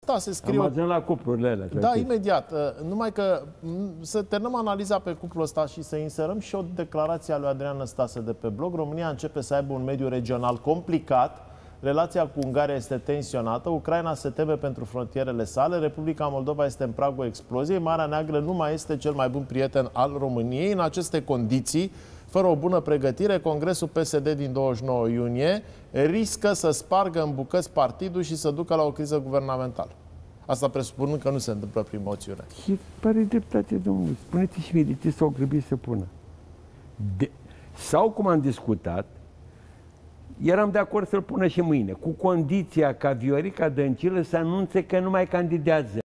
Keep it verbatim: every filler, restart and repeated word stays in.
Da, se scrie... Am ajuns la cuplurile alea. Da, imediat. Numai că să terminăm analiza pe cuplul ăsta și să inserăm și o declarație a lui Adrian Năstase de pe blog. România începe să aibă un mediu regional complicat, relația cu Ungaria este tensionată, Ucraina se teme pentru frontierele sale, Republica Moldova este în pragul exploziei, Marea Neagră nu mai este cel mai bun prieten al României. În aceste condiții, fără o bună pregătire, Congresul P S D din douăzeci și nouă iunie riscă să spargă în bucăți partidul și să ducă la o criză guvernamentală. Asta presupunând că nu se întâmplă prin moțiune. Și pare dreptate, domnule. Spuneți și mie de ce s-au grăbit să pună. De... Sau, cum am discutat, eram de acord să-l pună și mâine, cu condiția ca Viorica Dăncilă să anunțe că nu mai candidează.